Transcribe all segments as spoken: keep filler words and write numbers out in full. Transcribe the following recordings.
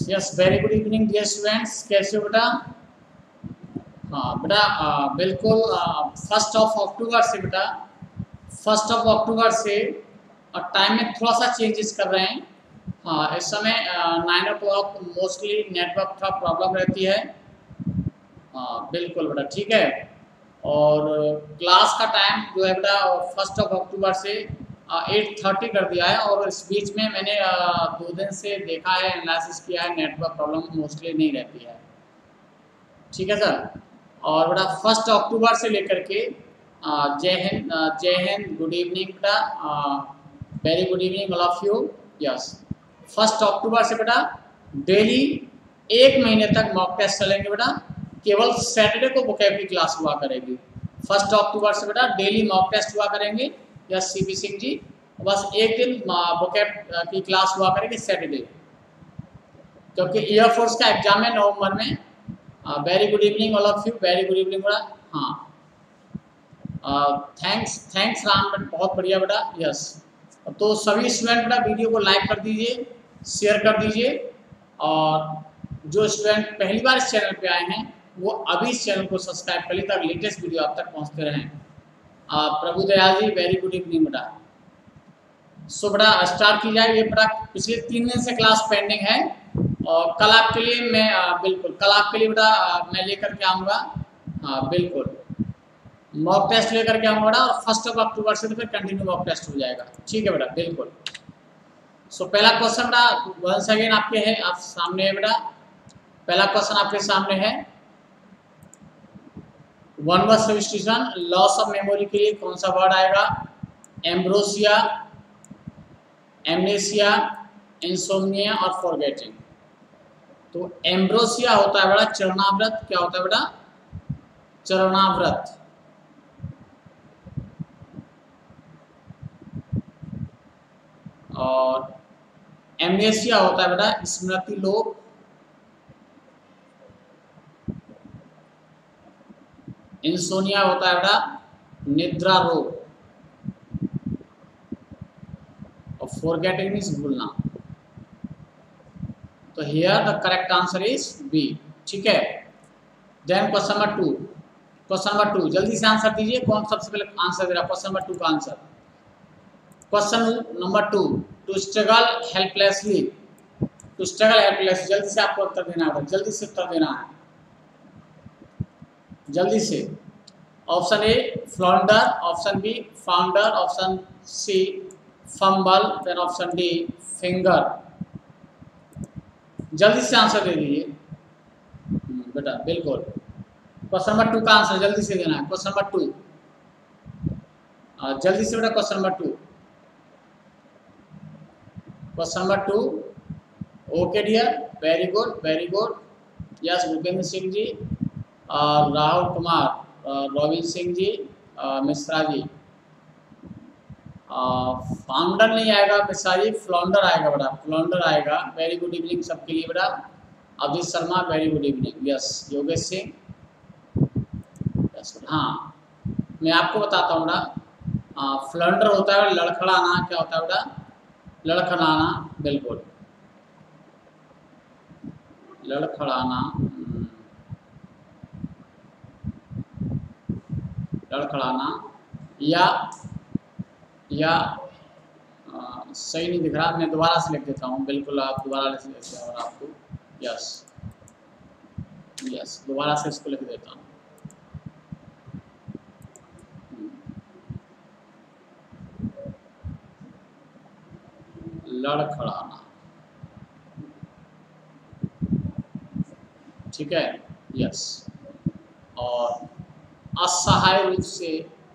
Yes, very good evening dear students, कैसे हो बेटा? हाँ बेटा, आ, बिल्कुल फर्स्ट ऑफ अक्टूबर से बेटा फर्स्ट ऑफ अक्टूबर से टाइम में थोड़ा सा चेंजेस कर रहे हैं। हाँ, इस समय nine o'clock mostly network का प्रॉब्लम रहती है। हाँ बिल्कुल बेटा, ठीक है। और क्लास का टाइम जो है बेटा फर्स्ट ऑफ अक्टूबर से एट थर्टी कर दिया है। और इस बीच में मैंने दो दिन से देखा है, एनालिसिस किया है, नेटवर्क प्रॉब्लम मोस्टली नहीं रहती है, ठीक है सर। और बेटा फर्स्ट अक्टूबर से लेकर के जय हिंद, जय हिंद, गुड इवनिंग बेटा, very good evening all of you. Yes, first October से बेटा डेली एक महीने तक मॉक टेस्ट चलेंगे बेटा। केवल सैटरडे को वोकैबुलरी क्लास हुआ करेगी। फर्स्ट अक्टूबर से बेटा डेली मॉक टेस्ट हुआ करेंगे। Yes C P Singh ji, बस एक दिन वोकैब की क्लास हुआ करेगी सैटरडे, क्योंकि एयरफोर्स का एग्जाम है नवंबर में। Very good evening all of you, very good evening बेटा। हाँ, थैंक्स थैंक्स राम बेटा, बहुत बढ़िया बेटा। यस, तो सभी स्टूडेंट बेटा वीडियो को लाइक कर दीजिए, शेयर कर दीजिए। और जो स्टूडेंट पहली बार इस चैनल पे आए हैं वो अभी इस चैनल को सब्सक्राइब कर ली ताकि लेटेस्ट वीडियो आप तक पहुंचते रहें। Prabhu Dayal ji, very good evening बेटा। सो बेटा स्टार्ट की जाए। ये बेटा पिछले तीन दिन से क्लास पेंडिंग है और कल आपके लिए मैं आ, बिल्कुल कल आपके लिए बेटा मैं लेकर के आऊँगा। हाँ बिल्कुल, मॉक टेस्ट लेकर के आऊँगा बेटा। और फर्स्ट ऑफ अक्टूबर से तो फिर कंटिन्यू मॉक टेस्ट हो जाएगा, ठीक है बेटा, बिल्कुल। सो so, पहला क्वेश्चन बेटा वंस अगेन आपके है, आप सामने है बेटा। पहला क्वेश्चन आपके सामने है, one word substitution loss of memory के लिए कौन सा वर्ड आएगा? एम्ब्रोसिया, एमनेसिया, इंसोम्निया और फॉरगेटिंग। तो एम्ब्रोसिया होता है बेटा चरणाव्रत। क्या होता है बेटा? चरणाव्रत। और एमनेसिया होता है बेटा स्मृति लोप। इंसोनिया होता है बेटा निद्रा रोग। और फॉरगेटिंग मीन्स भूलना। तो here the correct answer is B, ठीक है। Then question number two, question number two जल्दी से आंसर दीजिए। कौन सबसे पहले आंसर दे रहा है क्वेश्चन नंबर टू का answer? Question number two, to struggle helplessly. To struggle helplessly, जल्दी से आपको उत्तर देना है, जल्दी से उत्तर देना है, जल्दी से। Option A flounder, option B founder, option C fumble, then option D finger. जल्दी से आंसर दे दीजिए बेटा, बिल्कुल। क्वेश्चन नंबर टू का आंसर जल्दी से देना है। क्वेश्चन नंबर टू, जल्दी से बेटा question number two, question number two. Okay dear, very good, very good. Yes, Bhupendra Singh ji, Rahul Kumar, Robin Singh ji, Mishra ji. Founder नहीं आएगा मिश्रा जी, फ्लॉन्डर आएगा बेटा, फ्लॉन्डर आएगा। वेरी गुड इवनिंग सबके लिए बेटा। Abhit Sharma, very good evening. Yes, Yogesh Singh. Yes, हाँ मैं आपको बताता हूँ बेटा, फ्लॉन्डर होता है लड़खड़ाना। क्या होता है बेटा? लड़खड़ाना, बिल्कुल, लड़खड़ाना, लड़खड़ाना। या या आ, सही नहीं दिख रहा, मैं दोबारा से लिख देता हूँ। बिल्कुल, आप दोबारा से लिख दें और आपको यस यस दोबारा से इसको लिख देता हूँ। लड़खड़ाना, ठीक है। यस, और असहाय रूप से,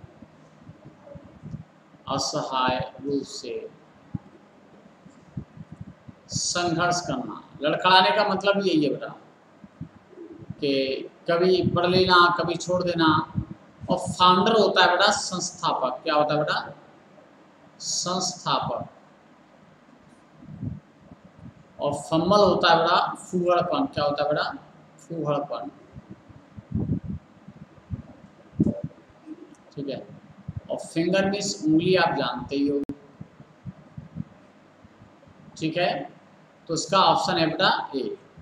असहाय रूप से संघर्ष करना। लड़खड़ाने का मतलब यही है बेटा कि कभी पढ़ लेना, कभी छोड़ देना। और फाउंडर होता है बेटा संस्थापक। क्या होता है बेटा? संस्थापक। और फम्बल होता है बेटा फूहड़पन। क्या होता है बेटा? फूहड़पन, ठीक है। और फिंगर मीन्स उंगली, आप जानते ही हो, ठीक है। तो इसका ऑप्शन है बेटा ए।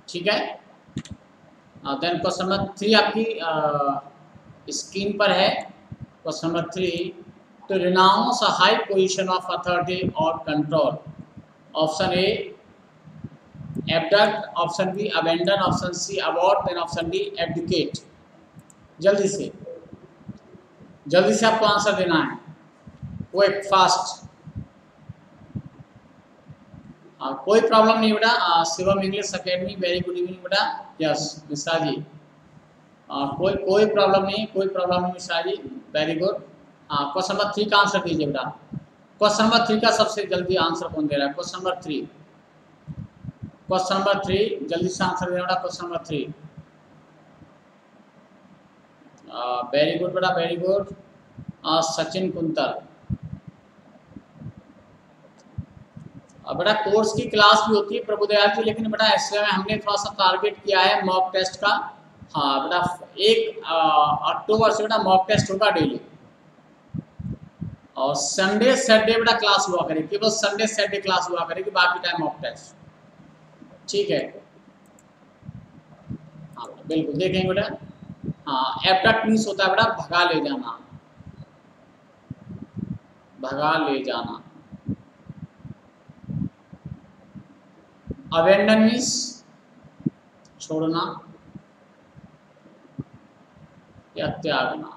ठीक है। देन क्वेश्चन नंबर थ्री आपकी स्क्रीन पर है। Question number three, to renounce a high position of authority और control. Option A abduct, option B abandon, option C abort, then option D abdicate. जल्दी से जल्दी से आपको आंसर देना है, वो एक फास्ट। आ, कोई प्रॉब्लम नहीं बेटा। Shivam English academy, very good evening बेटा। यस मिश्रा जी, आ, कोई कोई प्रॉब्लम नहीं, कोई प्रॉब्लम नहीं मिश्रा जी, वेरी गुड। हाँ, क्वेश्चन नंबर थ्री का आंसर दीजिए बेटा। क्वेश्चन नंबर थ्री का सबसे जल्दी आंसर कौन दे रहा है? Question number three, question number three जल्दी से आंसर देना बेटा। Question number three, very good बेटा, वेरी गुड। सचिन कुंतल, बेटा कोर्स की क्लास भी होती है प्रभुदयाल की, लेकिन बेटा इस समय हमने थोड़ा सा टारगेट किया है मॉक टेस्ट का। हाँ बेटा, एक अक्टूबर से बेटा मॉक टेस्ट होगा डेली, और संडे सैटरडे बेटा क्लास हुआ करेगी, केवल संडे सैटरडे क्लास हुआ करेगी, बाकी टाइम मॉक टेस्ट। ठीक है, हाँ बिल्कुल देखेंगे बेटा। हाँ, एब्डक्ट मीन्स होता है बेटा भगा ले जाना, भगा ले जाना। अबेंडन मीन्स छोड़ना या त्यागना।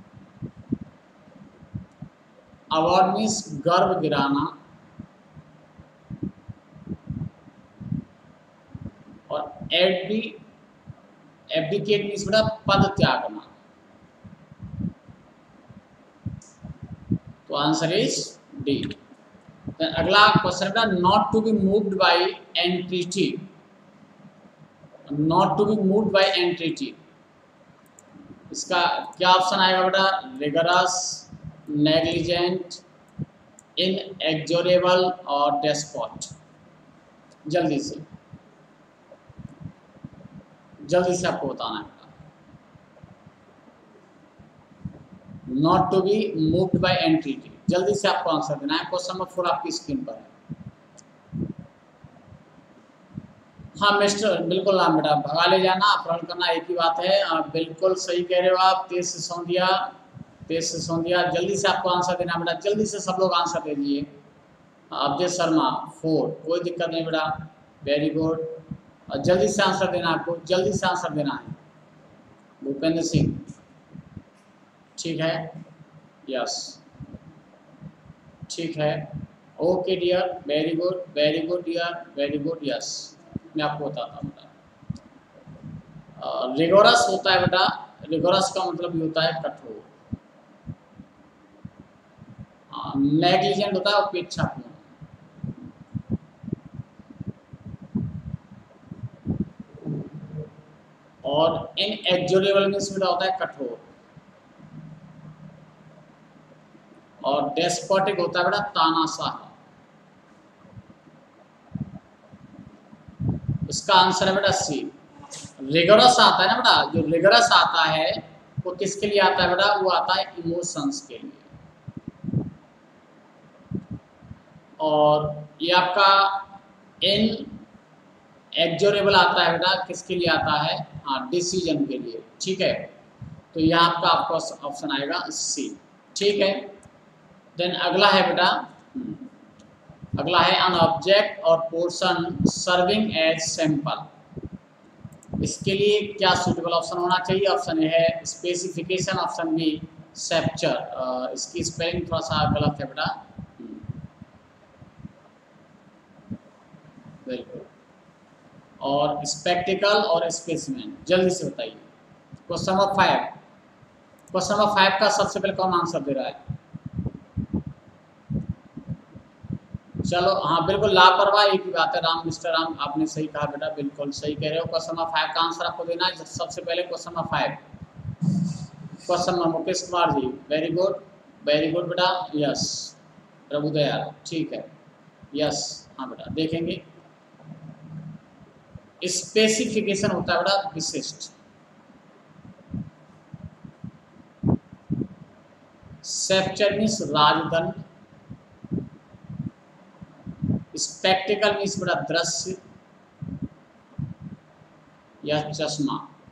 अवॉर्ड मीन्स गर्व गिराना, और एडी एब्डिकेट मीन्स बेटा पद त्यागना। तो आंसर इज डी। अगला क्वेश्चन बेटा, not to be moved by entity, not to be moved by entity, इसका क्या ऑप्शन आएगा बेटा? रिगरस, नेग्लिजेंट, इनएग्जोरेबल और डेस्पॉट। जल्दी से जल्दी से आपको बताना है बेटा। Not to be moved by entity, जल्दी से आपको आंसर देना है। क्वेश्चन नंबर फोर आपकी स्क्रीन पर है। हाँ मिस्टर, बिल्कुल हाँ बेटा, भगा ले जाना, अपहरण करना एक ही बात है। आप बिल्कुल सही कह रहे हो आप। तेज से सौंधिया, तेज से सौंधिया, जल्दी से आपको आंसर देना बेटा, जल्दी से सब लोग आंसर दे दीजिए। अवधेश शर्मा फोर, कोई दिक्कत नहीं बेटा, वेरी गुड। और जल्दी से आंसर देना, आपको जल्दी से आंसर देना है। भूपेंद्र सिंह, ठीक है, यस ठीक है, okay dear, very good, very good dear, very good, yes. मैं आपको बताता हूँ बेटा, रिगोरस होता है बेटा, रिगोरस का मतलब भी होता है कठोर। नेग्लिजेंट होता है उपेक्षापूर्ण, और इनएग्जोरेबल मींस बेटा होता है कठोर, और डेस्पोटिक होता है बेटा तानाशाह। इसका आंसर है बेटा सी। रिगरस आता है ना बेटा, जो रिगरस आता है वो किसके लिए आता है बेटा? वो आता है इमोशंस के लिए। और ये आपका इन एग्जोरेबल आता है बेटा, किसके लिए आता है? हाँ, डिसीजन के लिए। ठीक है, तो यहाँ आपका आपका ऑप्शन आएगा सी। ठीक है, देन अगला है बेटा, अगला है अन ऑब्जेक्ट और पोर्शन सर्विंग एज सैंपल। इसके लिए क्या सूटेबल ऑप्शन होना चाहिए? ऑप्शन ए है स्पेसिफिकेशन, ऑप्शन बी सेप्चर। इसकी स्पेलिंग थोड़ा सा गलत है बेटा, बिल्कुल। और स्पेक्टिकल और स्पेसिमेन, जल्दी से बताइए। Question number five, question number five का सबसे पहले कौन आंसर दे रहा है? चलो, हाँ बिल्कुल, लापरवाही की बात है। राम, मिस्टर राम, आपने सही कहा बेटा, बिल्कुल सही कह रहे हो। क्वेश्चन नंबर फाइव का आंसर आपको देना है सबसे पहले। Question number five, question number Mukesh Kumar ji, very good, very good बेटा, यस। प्रभुदयाल, ठीक है, यस, हाँ बेटा, देखेंगे। स्पेसिफिकेशन होता है बेटा विशिष्ट, सेप्चर मीन्स राजदंड, स्पेक्टिकल मीन्स बेटा दृश्य, या चश्मा,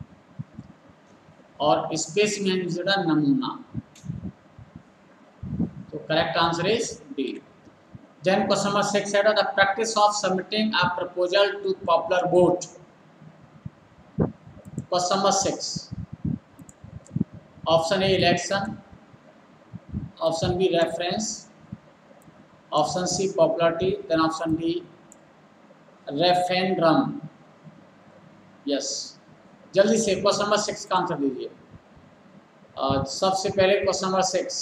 और स्पेसिमेन मीन्स बेटा नमूना। तो correct answer is D. Then question number six है the practice of submitting a proposal to popular vote. Question number six, option A election, option B reference, option C popularity, then option D referendum. Yes, जल्दी से question number six का answer दीजिए। uh, सबसे पहले question number six,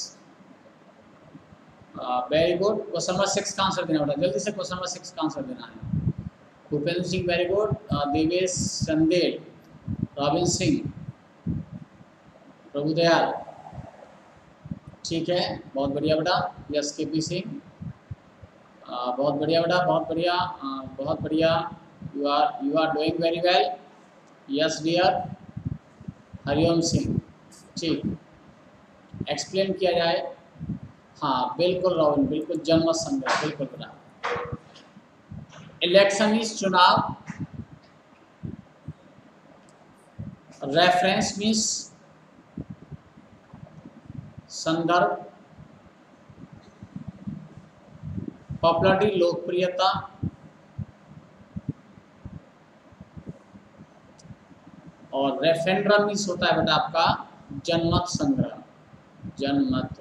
very good. Question number six का answer देना बेटा, जल्दी से क्वेश्चन नंबर सिक्स का आंसर देना है। Bhupendra Singh very good, Devesh Chandel, Robin Singh, Prabhudayal, ठीक है, बहुत बढ़िया बेटा। यस के पी सिंह, बहुत बढ़िया बेटा, बहुत बढ़िया, बहुत बढ़िया, you are you are doing very well. Yes dear, Hariom Singh, ठीक, एक्सप्लेन किया जाए। हाँ बिल्कुल रॉबिन, बिल्कुल जन्म संग्रह, बिल्कुल बेटा। इलेक्शन इज चुनाव, रेफरेंस मीन्स संदर्भ, पॉपुलरिटी लोकप्रियता, और रेफरेंडम मीन्स होता है बेटा आपका जनमत संग्रह, जनमत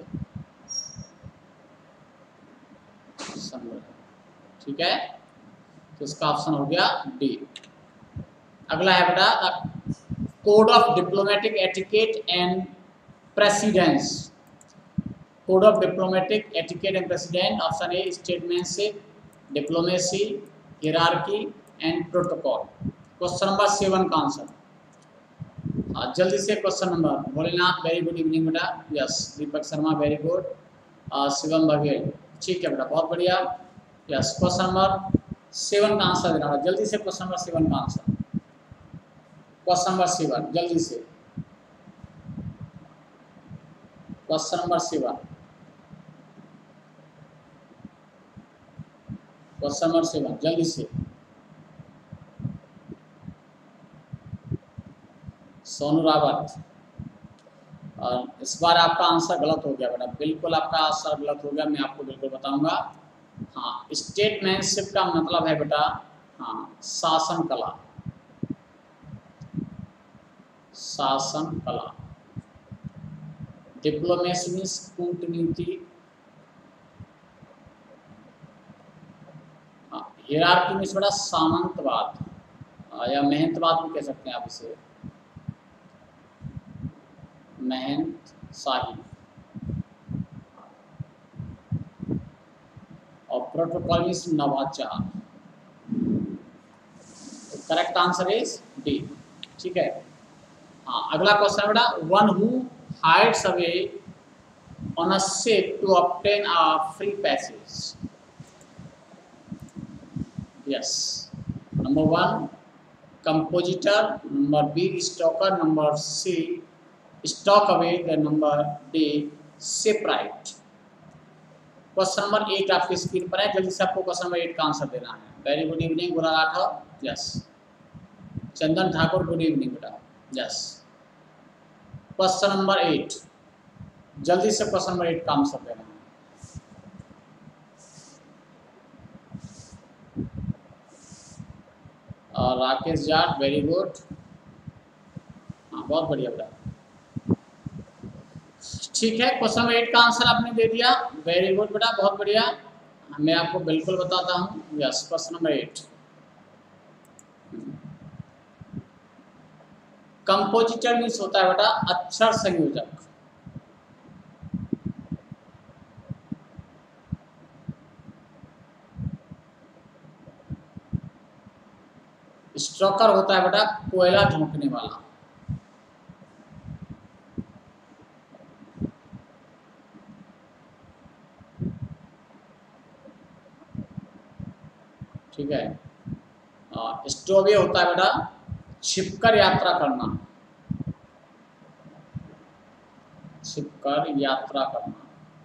संग्रह, ठीक है। तो इसका ऑप्शन हो गया डी। अगला है बेटा code of diplomatic etiquette and precedence. Code of diplomatic etiquette and president, option A statementship, diplomacy, hierarchy and protocol. Question number seven का आंसर, हाँ जल्दी से question number, Bholenath very good evening बेटा, yes, Deepak Sharma very good, Shivam Baghel, ठीक है बेटा, बहुत बढ़िया। यस, क्वेश्चन नंबर सेवन का आंसर देना, जल्दी से क्वेश्चन नंबर सेवन का आंसर, क्वेश्चन नंबर सेवन जल्दी से, question number seven, question number seven जल्दी से। सोनू रावत, और इस बार आपका आंसर गलत हो गया बेटा, बिल्कुल आपका आंसर गलत हो गया, मैं आपको बिल्कुल बताऊंगा। हाँ, स्टेटमैनशिप का मतलब है बेटा, हाँ शासन कला, शासन कला। डिप्लोमेसी मीन्स कूटनीति, हियरार्की मीन्स बेटा सामंतवाद, या महंतवाद भी कह सकते हैं आप इसे, महंत शाही, और प्रोटोकॉल मीन्स नवाचार। करेक्ट आंसर इज डी, ठीक है। हाँ, अगला क्वेश्चन बेटा, one who hides away on a ship to obtain a free passage. Yes, number one compositor, number B stalker, number C stowaway, the number D shipwright. Question number eight आपकी screen पर है, जल्दी से आपको question number eight का answer देना है। Very good evening Gura Rathore, yes, Chandan Thakur good evening बेटा, यस। क्वेश्चन नंबर एट, जल्दी से क्वेश्चन नंबर एट का आंसर देना है। और राकेश जाट वेरी गुड, हाँ बहुत बढ़िया बेटा, ठीक है। क्वेश्चन नंबर एट का आंसर आपने दे दिया, वेरी गुड बेटा, बहुत बढ़िया, मैं आपको बिल्कुल बताता हूँ। Yes, question number eight, compositor means होता है बेटा अक्षर संयोजक, स्ट्रोकर होता है बेटा कोयला झोंकने वाला, ठीक है। स्टोवे होता है बेटा छिपकर यात्रा करना, छिपकर यात्रा करना,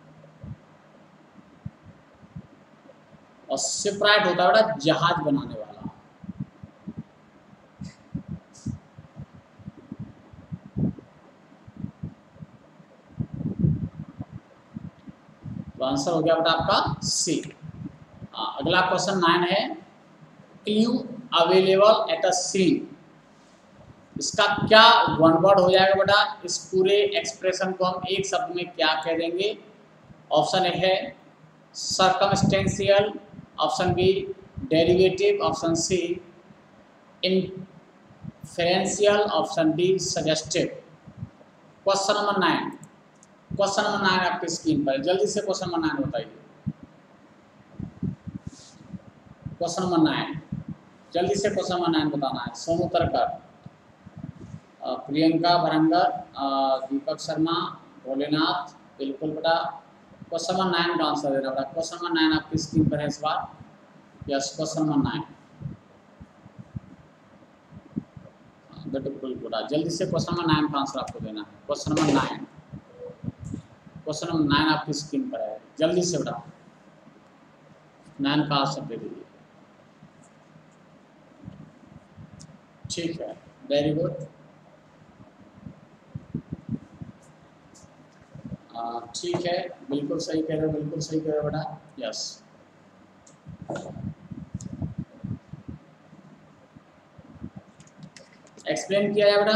और शिपराइट होता है बेटा जहाज बनाने वाला। तो आंसर हो गया बेटा आपका सी। अगला क्वेश्चन नाइन है, clue available at a scene, इसका क्या वन वर्ड हो जाएगा बेटा? इस पूरे एक्सप्रेशन को हम एक शब्द में क्या कह देंगे? ऑप्शन ए है circumstantial, option B derivative, option C inferential, option D suggestive. Question number nine, question number nine आपकी स्क्रीन पर, जल्दी से क्वेश्चन नंबर नाइन बताइए। क्वेश्चन नंबर नाइन, जल्दी से क्वेश्चन नंबर नाइन बताना है। सोनू तरकर, प्रियंका भरंगर, दीपक शर्मा, भोलेनाथ, बिल्कुल बेटा क्वेश्चन नंबर नाइन का आंसर देना बेटा। क्वेश्चन नंबर नाइन आपकी स्क्रीन पर है इस बार। यस, क्वेश्चन नंबर नाइन, बिल्कुल बेटा जल्दी से क्वेश्चन नंबर नाइन का आंसर आपको देना है। Question number nine, question number nine आपकी स्क्रीन पर है, जल्दी से बेटा नाइन का आंसर दे दीजिए। ठीक है, वेरी गुड, ठीक है, बिल्कुल सही कह रहे हो, बिल्कुल सही कह रहे हो बेटा। यस, एक्सप्लेन किया जाए बेटा,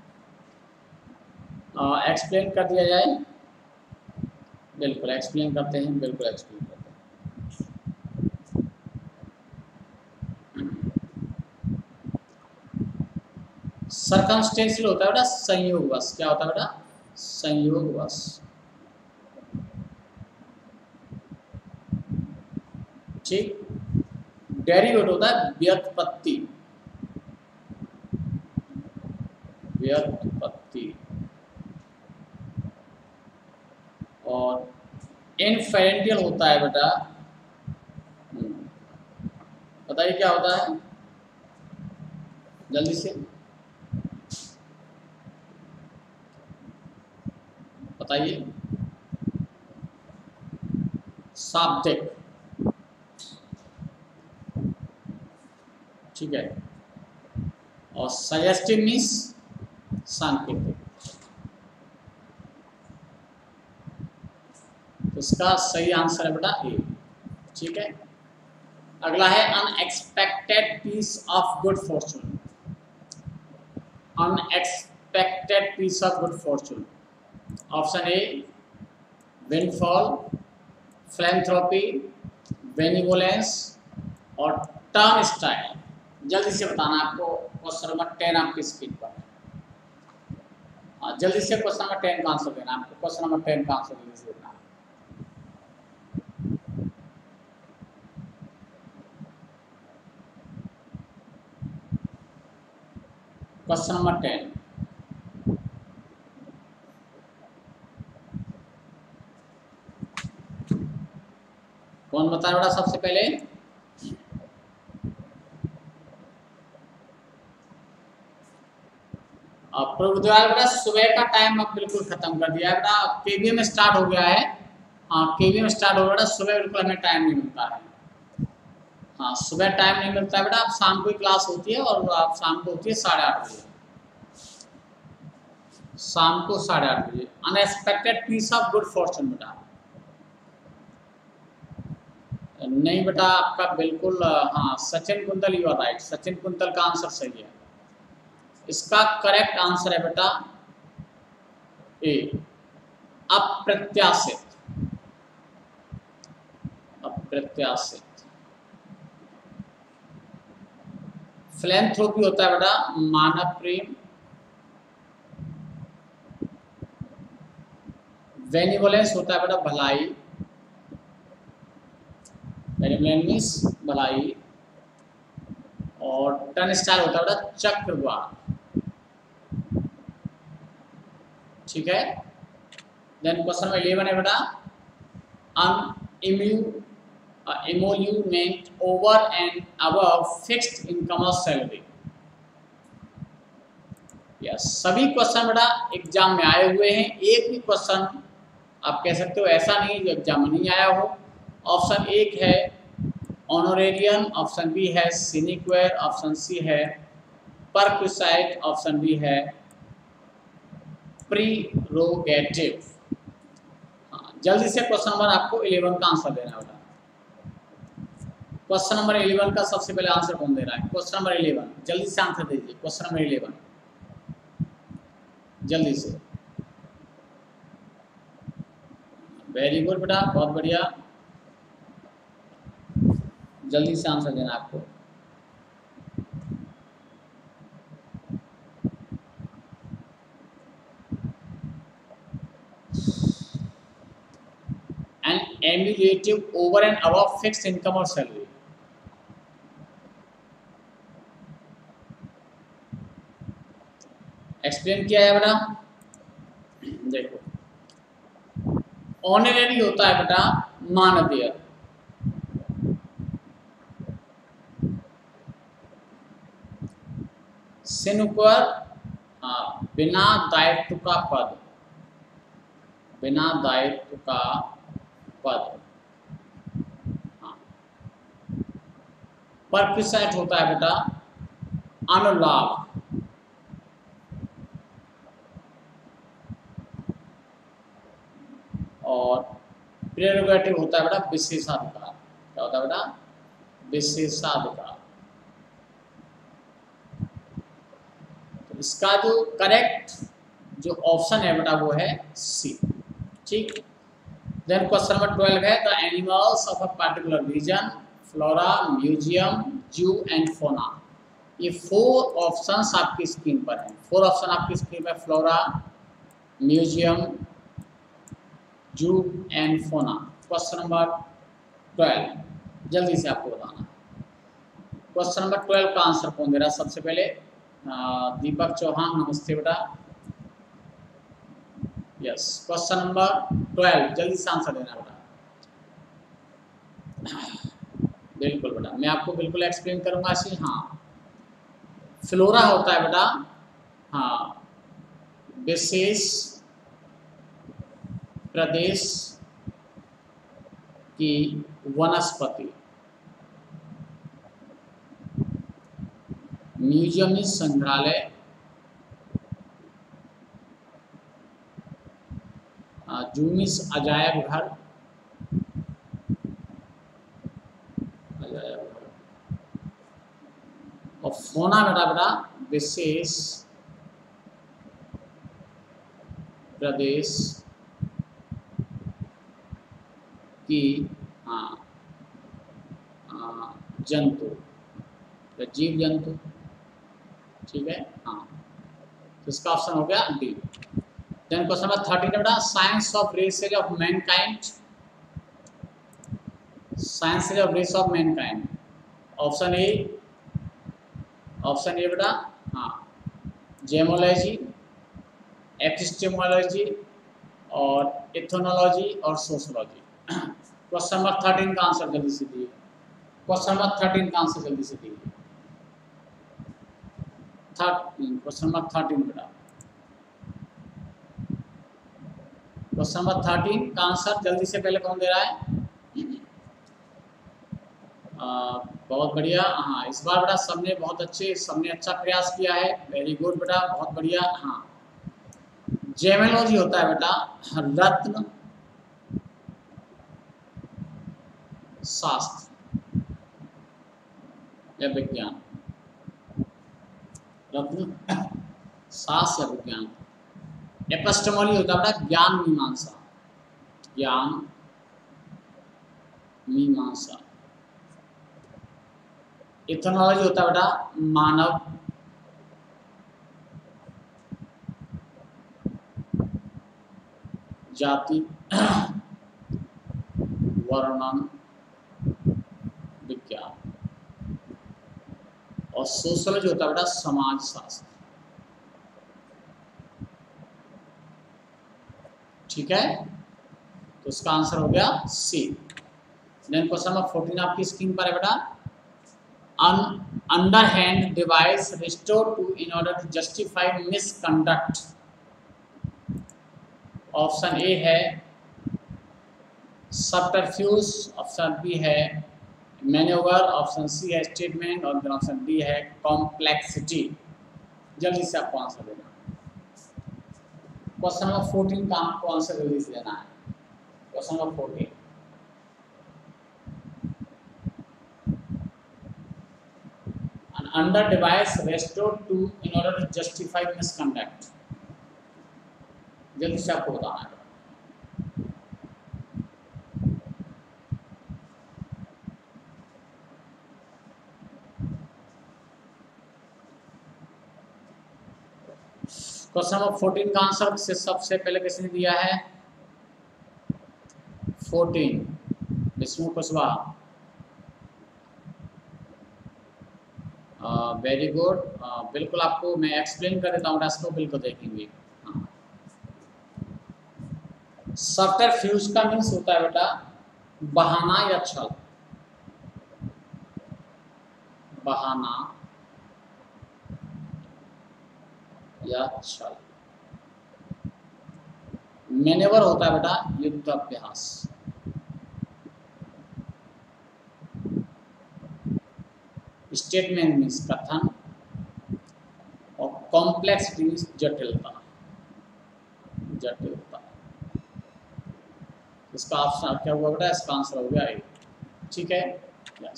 एक्सप्लेन कर दिया जाए। बिल्कुल एक्सप्लेन करते हैं, बिल्कुल एक्सप्लेन करते हैं। सर्कमस्टेंशियल होता है बेटा संयोगवश। क्या होता है बेटा? संयोगवश। ठीक, डेरिवेटिव होता है व्युत्पत्ति, व्युत्पत्ति। और इन्फेरेंशियल होता है बेटा, बताइए क्या होता है जल्दी से बताइए। शाब्दिक, ठीक है, और सजेस्टिव मीन्स सांकेतिक। तो इसका सही आंसर है बेटा ए। ठीक है, अगला है unexpected piece of good fortune. Unexpected piece of good fortune, option A windfall, philanthropy, benevolence और टर्न स्टाइल। जल्दी से बताना आपको। क्वेश्चन नंबर टेन आपकी स्क्रीन पर। हाँ, जल्दी से क्वेश्चन नंबर टेन का आंसर देना आपको। क्वेश्चन नंबर टेन का आंसर जल्दी से देना। क्वेश्चन नंबर टेन, कौन बता रहा सबसे पहले? प्रभुद्वार बेटा सुबह का टाइम अब बिल्कुल खत्म कर दिया है बेटा। केवीएम स्टार्ट हो गया है। हाँ, केवीएम स्टार्ट हो गया, सुबह बिल्कुल हमें टाइम नहीं मिलता है। हाँ, सुबह टाइम नहीं मिलता है बेटा। अब शाम को ही क्लास होती है और आप शाम को होती है साढ़े आठ बजे, शाम को साढ़े आठ बजे। Unexpected piece of good fortune बेटा, नहीं बेटा आपका बिल्कुल हाँ, Sachin Kuntal you are right. Sachin Kuntal का आंसर सही है। इसका करेक्ट आंसर है बेटा ए, अप्रत्याशित। अप्रत्याशित। फिलैंथ्रोपी होता है बेटा मानव प्रेम। बेनिवोलेंस होता है बेटा भलाई, बेनिवोलेंस भलाई। और टर्न स्टाइल होता है बेटा चक्रवात। ठीक है, देन क्वेश्चन नंबर इलेवन है बेटा अनइम्यू emolument over and above fixed income of salary. Yes, सभी क्वेश्चन बेटा एग्जाम में आए हुए हैं। एक भी क्वेश्चन आप कह सकते हो ऐसा नहीं जो एग्जाम में नहीं आया हो। ऑप्शन एक है ऑनोरेरियन, ऑप्शन बी है सिनिक्वेर, ऑप्शन सी है परक्विसाइट, ऑप्शन डी है प्रीरोगेटिव। हाँ, जल्दी से क्वेश्चन नंबर आपको इलेवन का आंसर देना होगा। क्वेश्चन नंबर इलेवन का सबसे पहले आंसर कौन दे रहा है? क्वेश्चन नंबर इलेवन, जल्दी से आंसर दीजिए। क्वेश्चन नंबर इलेवन, जल्दी से। वेरी गुड बेटा, बहुत बढ़िया, जल्दी से आंसर देना आपको। An emulative over and above fixed income or salary। Explain किया है बेटा, देखो ऑनरेरी होता है बेटा मानदेय, सिनुकर हाँ बिना दायित्व का पद, बिना दायित्व का पद हाँ। परक्विसाइट होता है बेटा अनुलाभ, और प्रेरोगेटिव होता है बेटा विशेषाधिकार। क्या होता है बेटा? विशेषाधिकार। तो इसका जो करेक्ट जो ऑप्शन है बेटा वो है सी। ठीक, देन क्वेश्चन नंबर ट्वेल्व है the animals of a particular region, flora, museum, zoo and fauna. ये फोर ऑप्शंस आपकी स्क्रीन पर हैं। फोर ऑप्शन आपकी स्क्रीन पर, flora, museum, zoo and fauna. Question number twelve, जल्दी से आपको बताना। क्वेश्चन नंबर ट्वेल्व का आंसर कौन दे रहा है? सबसे पहले दीपक चौहान, नमस्ते बेटा। यस, क्वेश्चन नंबर ट्वेल्व, जल्दी से आंसर देना बेटा। बिल्कुल बेटा, मैं आपको बिल्कुल एक्सप्लेन करूंगा इसी। हाँ, फ्लोरा होता है बेटा हाँ विशेष प्रदेश की वनस्पति, म्यूजियम संग्रहालय, जूमिस अजायब घर, अजायब घर, और फोना बेटा बेटा विशेष प्रदेश की हाँ जंतु, जीव जंतु। ठीक है हाँ, तो इसका ऑप्शन हो गया D. Then question number thirteen बेटा science of races of mankind, science of race of mankind. Option A, option A बेटा हाँ जेमोलॉजी, एपिस्टेमोलॉजी और एथनोलॉजी और सोशोलॉजी। क्वेश्चन नंबर थर्टीन का आंसर जल्दी से दिए। क्वेश्चन नंबर थर्टीन का आंसर जल्दी से दिए। थर्टीन, क्वेश्चन नंबर थर्टीन बेटा, क्वेश्चन नंबर थर्टीन का आंसर जल्दी से पहले कौन दे रहा है? आ, बहुत बढ़िया। हाँ, इस बार बेटा सबने बहुत अच्छे सबने अच्छा प्रयास किया है। वेरी गुड बेटा, बहुत बढ़िया। हाँ, जेमोलॉजी होता है बेटा रत्न शास्त्र या विज्ञान, रत्न शास्त्र या विज्ञान। एपिस्टेमोलॉजी होता है बेटा ज्ञान मीमांसा, ज्ञान मीमांसा। एथनोलॉजी होता है बेटा मानव जाति वर्णन विज्ञान। और सोशोलॉजी होता है बेटा समाज शास्त्र। ठीक है, तो इसका आंसर हो गया C. Then question number fourteen आपकी स्क्रीन पर है बेटा an underhand device restore to in order to justify misconduct. Option A है सबटरफ्यूज, ऑप्शन बी है मैन्योवर, ऑप्शन सी है स्टेटमेंट और ऑप्शन डी है कॉम्प्लेक्सिटी। जल्दी से आपको आंसर देना। क्वेश्चन नंबर फोर्टीन का आपको आंसर जल्दी से देना है। Question number fourteen, an under device restored to in order to justify misconduct. जल्दी से आपको बताना है। क्वेश्चन नंबर फोर्टीन का आंसर से सबसे पहले किसने दिया है? Fourteen Vishnu Kushwaha. Very good, बिल्कुल आपको मैं एक्सप्लेन कर देता हूँ, इसको बिल्कुल देखेंगे। हाँ, सब्टरफ्यूज का मीन्स होता है बेटा बहाना या छल, बहाना या छल। मैनेवर होता है बेटा युद्धाभ्यास। स्टेटमेंट मीन्स कथन और कॉम्प्लेक्सिटी मीन्स जटिलता, जटिलता। इसका ऑप्शन क्या हुआ बेटा? इसका आंसर हो गया ए। ठीक है, यस।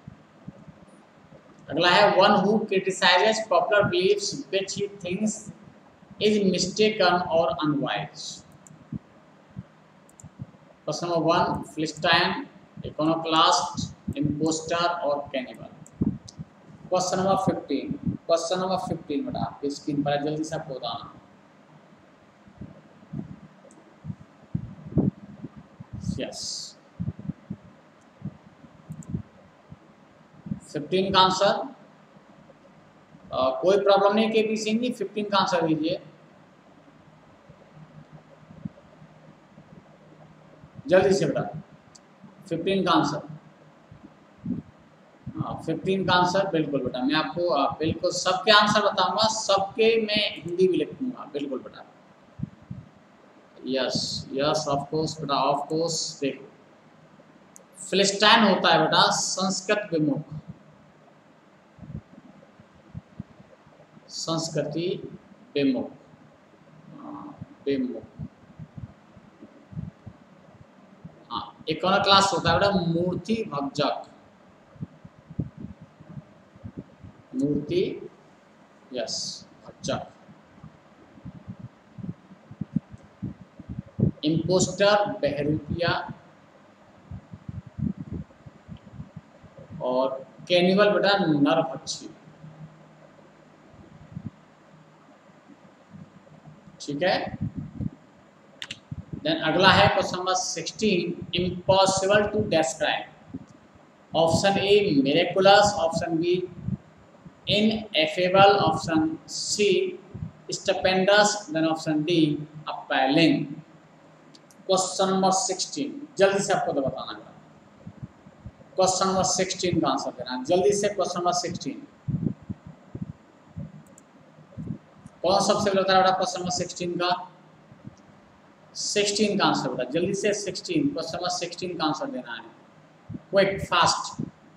अगला है one who criticises popular beliefs which he thinks is mistaken और unwise. Question number one, philistine, iconoclast, impostor और cannibal. Question number fifteen, question number fifteen बेटा आपकी स्क्रीन पर जल्दी से आपको बताना। यस, फिफ्टीन का आंसर आ, कोई प्रॉब्लम नहीं K P Singh ji, fifteen का आंसर दीजिए जल्दी से बेटा। फिफ्टीन का आंसर, फिफ्टीन का आंसर बिल्कुल बेटा मैं आपको बिल्कुल सबके आंसर बताऊंगा, सबके मैं हिंदी भी लिखूंगा बिल्कुल बेटा। यस यस ऑफ कोर्स बेटा, ऑफ कोर्स। देखो फिलिस्टाइन होता है बेटा संस्कृत विमुख, संस्कृति विमुख, विमुख। हाँ, इकोनोक्लास्ट होता है बेटा मूर्ति भक्षक, मूर्ति यस भक्षक। इम्पोस्टर बहरूपिया और कैनिबल बेटा नरभक्षी। ठीक है, देन अगला है question number sixteen, impossible to describe. Option A miraculous, option B ineffable, option C stupendous, then option D appalling. Question number sixteen जल्दी से आपको तो बताना है, क्वेश्चन नंबर सिक्सटीन का आंसर देना है जल्दी से। क्वेश्चन नंबर सिक्सटीन कौन सबसे पहले बता रहा है? क्वेश्चन नंबर सिक्सटीन का सिक्सटीन का आंसर बेटा जल्दी से। सिक्सटीन क्वेश्चन नंबर सिक्सटीन का आंसर देना है, क्विक फास्ट।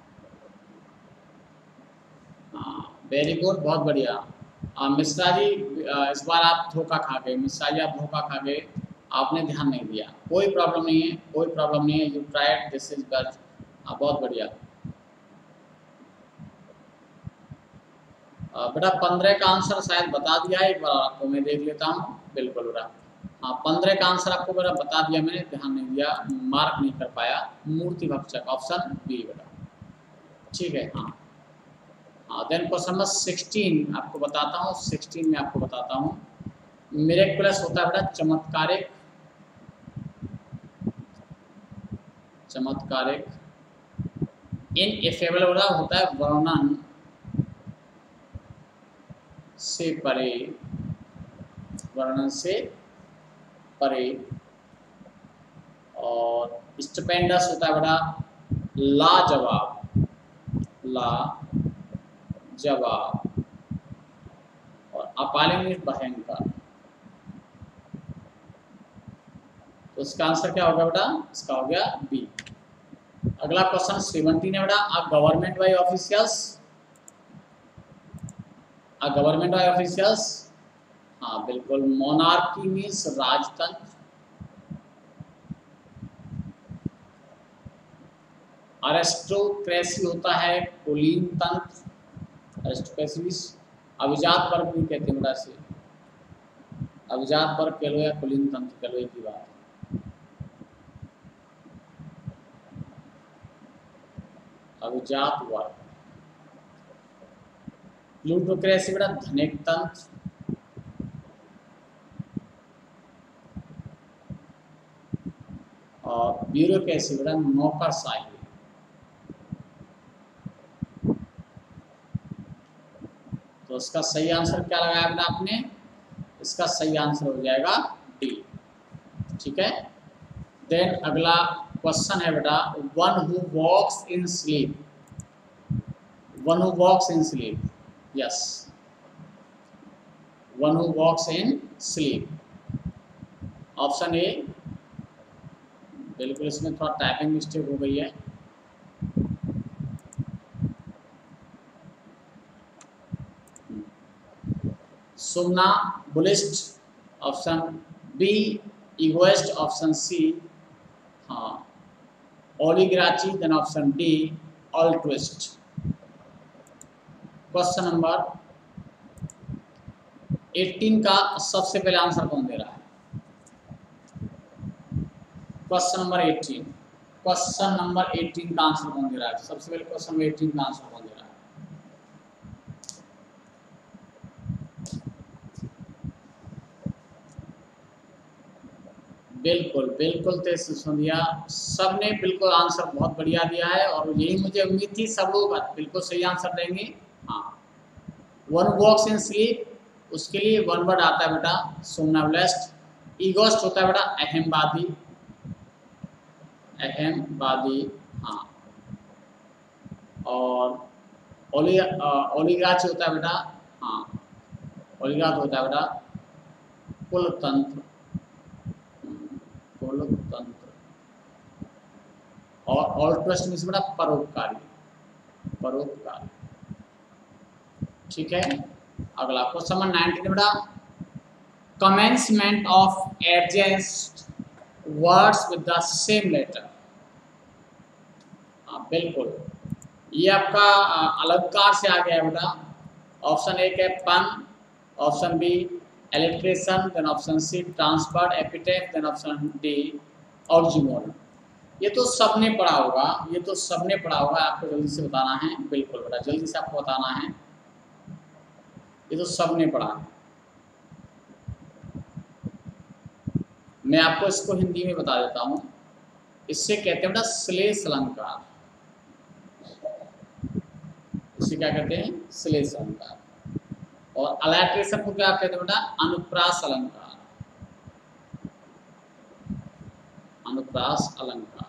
वेरी गुड, बहुत बढ़िया। मिश्रा जी इस बार आप धोखा खा गए, मिश्रा जी आप धोखा खा गए, आपने ध्यान नहीं दिया। कोई प्रॉब्लम नहीं है, कोई प्रॉब्लम नहीं है, you tried, this is best. बहुत बढ़िया बेटा। पंद्रह का आंसर शायद बता दिया है, एक बार आपको मैं देख लेता हूँ। बिल्कुल बेटा, हाँ पंद्रह का आंसर आपको बेटा बता दिया मैंने, ध्यान नहीं दिया, मार्क नहीं कर पाया। मूर्ति भक्षक ऑप्शन बी बेटा। ठीक है, हाँ हाँ। देन क्वेश्चन नंबर सिक्सटीन आपको बताता हूँ, सिक्सटीन में आपको बताता हूँ मिरेकुलस होता है बेटा चमत्कारिक, चमत्कारिक। इनएफेबल वाला होता है वर्णन से परे, वर्णन से परे। और स्टपेंडस होता है बेटा लाजवाब, लाजवाब। और अपैलिंग भयंकर। तो इसका आंसर क्या होगा बेटा? इसका हो गया बी। अगला क्वेश्चन सेवनटीन है बेटा, a government by officials, a government by officials. हाँ बिल्कुल, मोनार्की मीन्स राजतंत्र, अरिस्टोक्रेसी होता है कुलीन तंत्र, अरिस्टोक्रेसी। अभिजात वर्ग भी कहते हैं बेटा से, अभिजात वर्ग कह लो या कुलीन तंत्र कह लो, एक ही बात। अभिजात वर्ग। प्लूटोक्रेसी बेटा धनिक तंत्र, और ब्यूरोक्रेसी बेटा नौकरशाही। तो इसका सही आंसर क्या लगाया बेटा आपने? इसका सही आंसर हो जाएगा डी। ठीक है। देन अगला क्वेश्चन है बेटा, one who walks in sleep, one who walks in sleep, yes, one who walks in sleep. Option A, बिल्कुल इसमें थोड़ा टाइपिंग मिस्टेक हो गई है। Somnambulist, option B egoist, option C हाँ oligarchy, then option D altruist. Question number अठारह का सबसे पहले आंसर कौन दे रहा है? क्वेश्चन नंबर अठारह, क्वेश्चन नंबर अठारह का आंसर कौन दे रहा है? सबसे पहले क्वेश्चन नंबर अठारह का आंसर कौन दे रहा है? बिल्कुल बिल्कुल तेज सुनिया, सबने बिल्कुल आंसर बहुत बढ़िया दिया है और यही मुझे उम्मीद थी, सब लोग बिल्कुल सही आंसर देंगे। हाँ, वन वॉक्स इन स्लीप, उसके लिए वन वर्ड आता है बेटा सोमनाबुलिस्ट। ईगोइस्ट होता है बेटा अहमवादी, अहमवादी हाँ। और ओली ओलिगार्ची होता है बेटा हाँ, ओलिगार्च होता है बेटा कुलतंत्र, कुलतंत्र। और ऑल्ट्रुइस्ट मींस बेटा परोपकारी, परोपकारी। ठीक है। अगला क्वेश्चन नंबर नाइनटीन बेटा, commencement of adjacent words with the same letter. हाँ बिल्कुल, ये आपका अलंकार से आ गया है बेटा। ऑप्शन ए है pun, option B alliteration, then option C transferred epithet, then option D oxymoron. ये तो सबने पढ़ा होगा, ये तो सबने पढ़ा होगा, आपको जल्दी से बताना है। बिल्कुल बेटा जल्दी से आपको बताना है, ये तो सबने पढ़ा है। मैं आपको इसको हिंदी में बता देता हूँ। इससे कहते हैं बेटा श्लेष अलंकार, इसे क्या कहते हैं? श्लेष अलंकार। और अलाइट्रेशन को क्या कहते हैं बेटा? अनुप्रास अलंकार, अनुप्रास अलंकार।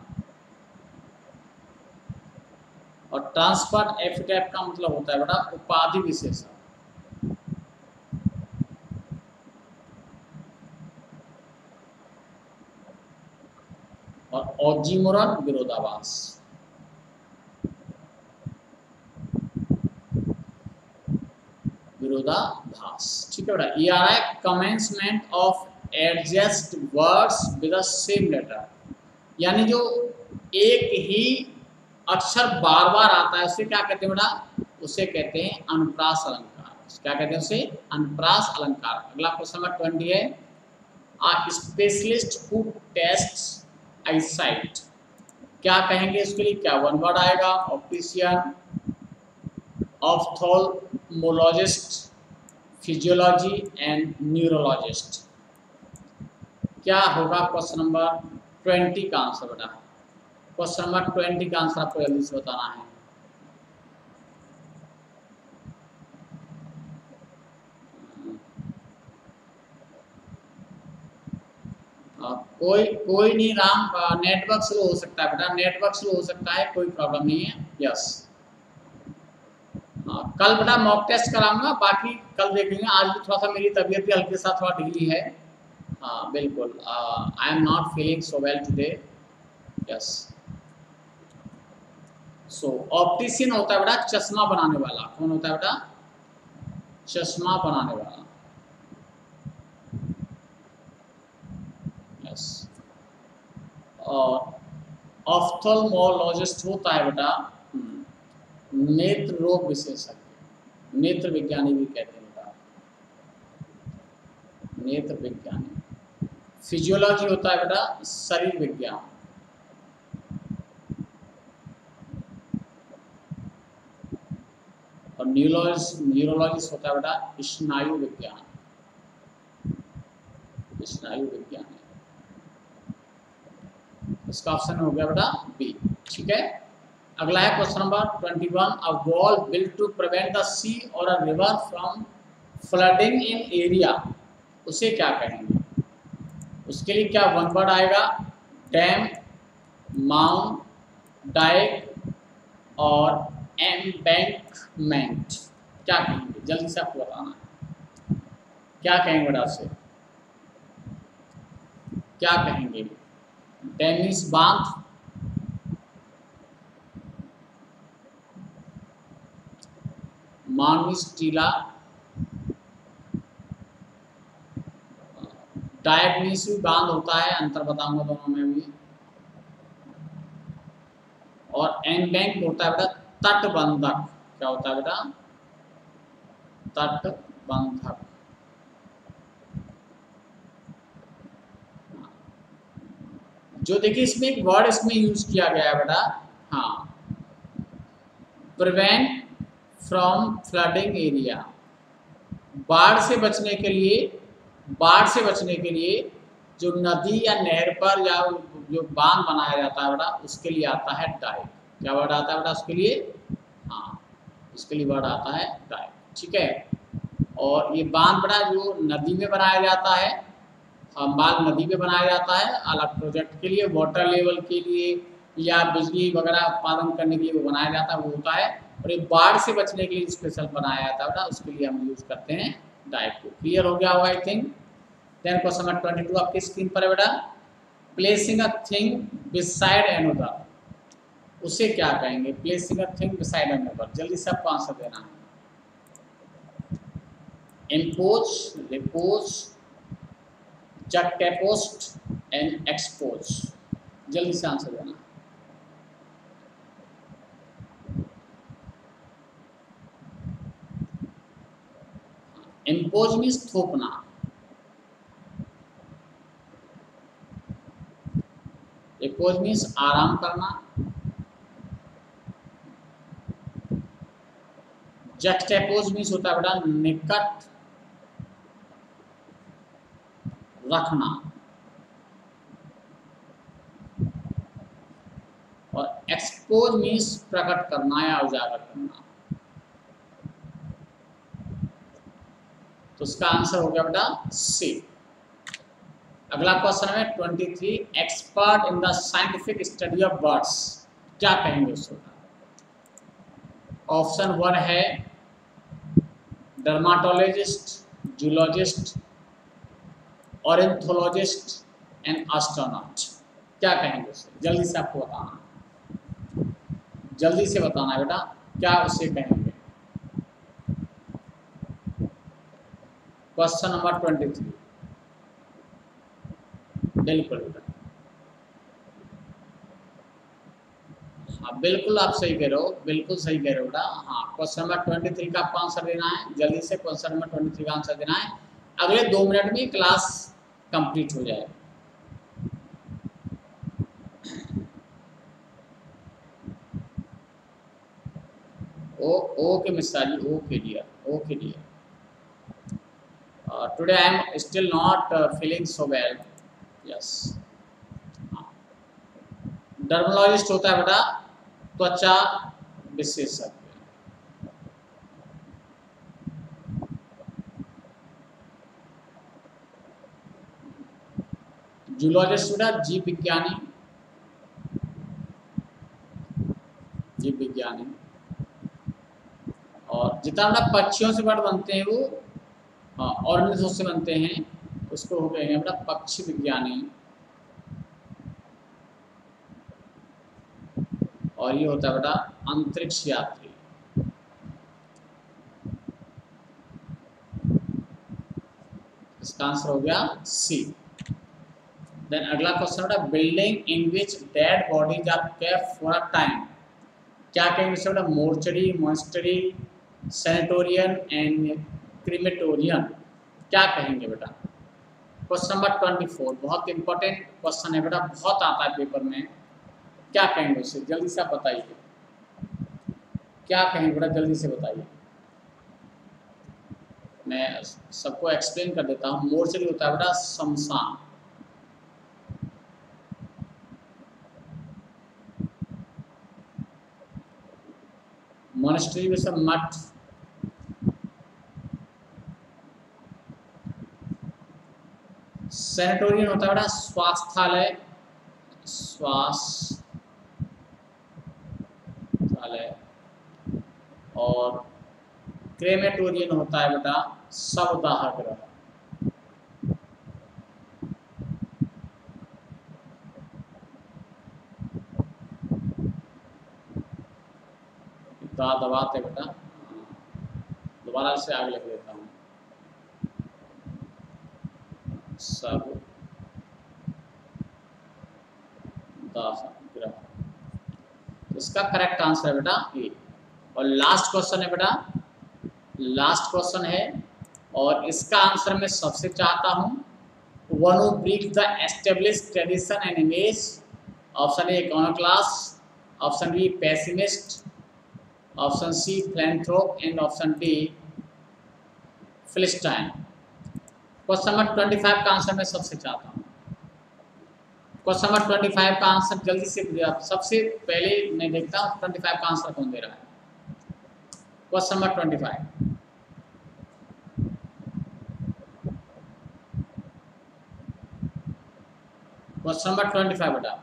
और ट्रांसफर्ड एपिटेट का मतलब होता है बेटा उपाधि विशेषण। और ऑक्सिमोरन विरोधाभास। विरोधाभास। ठीक है बेटा। ये आ रहा है commencement of adjust words with the same letter, यानी जो एक ही अक्षर बार बार आता है उसे क्या कहते हैं बेटा? उसे कहते हैं अनुप्रास अलंकार। क्या कहते हैं उसे? अनुप्रास अलंकार। अगला क्वेश्चन नंबर ट्वेंटी है, a specialist who tests eyesight. क्या कहेंगे इसके लिए? क्या वन वर्ड आएगा? Optician, ophthalmologist, physiology and neurologist. क्या होगा क्वेश्चन नंबर ट्वेंटी का आंसर बेटा? क्वेश्चन नंबर ट्वेंटी का आंसर आपको जल्दी से बताना है। आ, कोई कोई नहीं राम, नेटवर्क स्लो हो सकता है बेटा, नेटवर्क स्लो हो सकता है, कोई प्रॉब्लम नहीं है। यस, कल बेटा मॉक टेस्ट कराऊंगा, बाकी कल देखेंगे। आज भी थोड़ा सा मेरी तबीयत भी हल्के साथ थोड़ा ढीली है। हाँ बिल्कुल, I am not feeling so well today. Yes, so optician होता है बेटा चश्मा बनाने वाला। कौन होता है बेटा? चश्मा बनाने वाला। यस, और ऑफ्थल्मोलॉजिस्ट होता है बेटा नेत्र रोग विशेषज्ञ, नेत्र विज्ञानी भी कहते हैं बेटा, नेत्र विज्ञानी। फिजियोलॉजी होता है बेटा शरीर विज्ञान, और न्यूरोलॉजिस्ट न्यूरोलॉजिस्ट होता है बेटा स्नायु विज्ञान, स्नायु विज्ञान। इसका ऑप्शन हो गया बेटा बी। ठीक है, अगला है question number twenty one. A wall built to prevent the sea और a river from flooding in area, उसे क्या कहेंगे? उसके लिए क्या वन वर्ड आएगा? डैम, माउंट, डाइक और एम्बैंकमेंट। क्या कहेंगे? जल्दी से आपको बताना है, क्या कहेंगे बेटा उसे? क्या कहेंगे? डैम मीन्स बांध, माउंट मीन्स टीला, डाइक मीन्स भी बांध होता है, अंतर बताऊंगा दोनों में भी, और एम्बैंक होता है बेटा तटबंधक। क्या होता है बेटा? तटबंधक। जो देखिए इसमें एक वर्ड इसमें यूज किया गया है बेटा, हाँ, प्रिवेंट फ्रॉम फ्लडिंग एरिया। बाढ़ से बचने के लिए, बाढ़ से बचने के लिए जो नदी या नहर पर या जो बांध बनाया जाता है बेटा, उसके लिए आता है डाइक। क्या वर्ड आता है बेटा उसके लिए? हाँ, इसके लिए वर्ड आता है डाइक। ठीक है, और ये बांध बेटा जो नदी में बनाया जाता है, बांध नदी में बनाया जाता है अलग प्रोजेक्ट के लिए, वाटर लेवल के लिए या बिजली वगैरह उत्पादन करने के लिए वो बनाया जाता है, वो होता है। और ये बाढ़ से बचने के लिए स्पेशल बनाया जाता है बेटा, उसके लिए हम यूज करते हैं डाइक को। क्लियर हो गया होगा I think. Then question number twenty two आपकी स्क्रीन पर है बेटा। Placing a thing beside another, उसे क्या कहेंगे? Placing a thing beside another, जल्दी से आपको आंसर देना है। Impose, repose, juxtapose and expose, जल्दी से आंसर देना। इम्पोज मीन्स थोपना, रिपोज मीन्स आराम करना, जस्टपोज मीन्स होता है बेटा निकट रखना, और एक्सपोज मीन्स प्रकट करना या उजागर करना। तो उसका आंसर हो गया बेटा सी। अगला क्वेश्चन है twenty three. Expert in the scientific study of birds, क्या कहेंगे उसको? ऑप्शन वन है dermatologist, zoologist, ornithologist and astronaut. क्या कहेंगे उसे? जल्दी से आपको बताना, जल्दी से बताना है बेटा, क्या उसे कहेंगे? Question number twenty three. बिल्कुल बेटा, हाँ बिल्कुल आप सही कह रहे हो, बिल्कुल सही कह रहे हो बेटा। हाँ, क्वेश्चन नंबर ट्वेंटी थ्री का आपको आंसर देना है, जल्दी से क्वेश्चन नंबर ट्वेंटी थ्री का आंसर देना है। अगले दो मिनट में क्लास कंप्लीट हो जाए। Oh okay mister ji, okay dear, okay dear. Today I am still not feeling so well. Yes, dermatologist होता है बेटा त्वचा विशेषज्ञ, जूलॉजिस्ट बेटा जीव विज्ञानी, जीव विज्ञानी, और जितना बेटा पक्षियों से वर्ड बनते हैं वो हाँ ऑर्निथो से बनते हैं, उसको हो गए बेटा पक्षी विज्ञानी, और ये होता है बेटा अंतरिक्ष यात्री। इसका आंसर हो गया सी। देन अगला क्वेश्चन बेटा building in which dead bodies are kept for a time, क्या कहेंगे इससे बेटा? Mortuary, monastery, sanatorium and crematorium, क्या कहेंगे बेटा? क्वेश्चन नंबर ट्वेंटी फोर बहुत इंपॉर्टेंट क्वेश्चन है बेटा, बहुत आता है पेपर में, क्या कहेंगे उससे? जल्दी से आप बताइए, क्या कहेंगे बेटा? जल्दी से बताइए, मैं सबको एक्सप्लेन कर देता हूँ। मोर्चरी होता है बेटा शमशान, मॉनेस्ट्री में सब मठ, सैनिटोरियम होता है बेटा स्वास्थ्यालय, स्वास्थ्यालय, और क्रेमेटोरियम होता है बेटा शवदाह गृह। दबाते बेटा, दोबारा से आगे लिख देता हूँ, सब दाह ग्रह, इसका करेक्ट आंसर है बेटा ए। और लास्ट क्वेश्चन है बेटा, लास्ट क्वेश्चन है और इसका आंसर मैं सबसे चाहता हूँ, one who break the established tradition and image. Option A iconoclast, option B pessimist, option C philanthrope and option D philistine. Question number twenty five का आंसर मैं सबसे चाहता हूँ। क्वेश्चन नंबर ट्वेंटी फाइव का आंसर जल्दी से आप सबसे पहले मैं देखता हूँ ट्वेंटी फाइव का आंसर कौन दे रहा है। Question number twenty five, question number twenty five बेटा,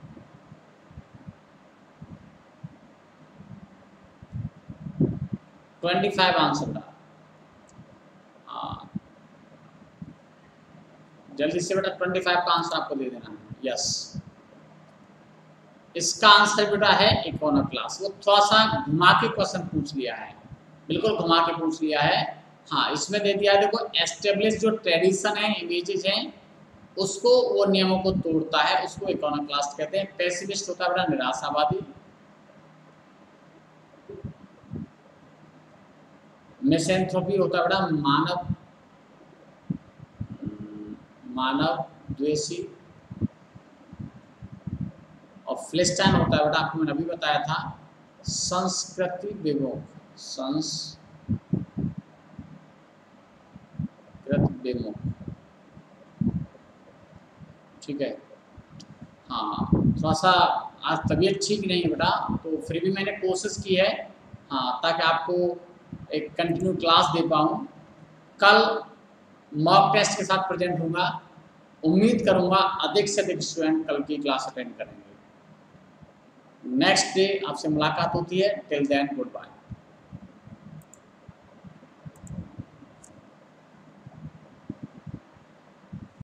ट्वेंटी फाइव आंसर था, हाँ जल्दी से बेटा ट्वेंटी फाइव का आंसर आपको दे देना है। यस, इसका आंसर बेटा है इकोनोक्लास्ट। वो थोड़ा सा घुमा के क्वेश्चन पूछ लिया है, बिल्कुल घुमा के पूछ लिया है। हाँ इसमें दे दिया है, देखो एस्टेब्लिश जो ट्रेडिशन है, इमेजेस हैं, उसको वो नियमों को तोड़ता है, उसको इकोनोक्लास्ट कहते हैं। पेसिमिस्ट होता है बेटा निराशावादी, मिसैंथ्रोपी होता है बेटा मानव मानव द्वेषी, और फिलिस्टाइन होता है बेटा, आपको मैंने अभी बताया था संस्कृति विमुख, संस्कृति विमुख, ठीक है। हाँ थोड़ा सा आज तबीयत ठीक नहीं है बेटा, तो फिर भी मैंने कोशिश की है हाँ ताकि आपको एक कंटिन्यू क्लास दे पाऊँ। कल मॉक टेस्ट के साथ प्रेजेंट होगा, उम्मीद करूँगा अधिक से अधिक स्टूडेंट कल की क्लास अटेंड करेंगे। नेक्स्ट डे आपसे मुलाकात होती है। Till then good bye.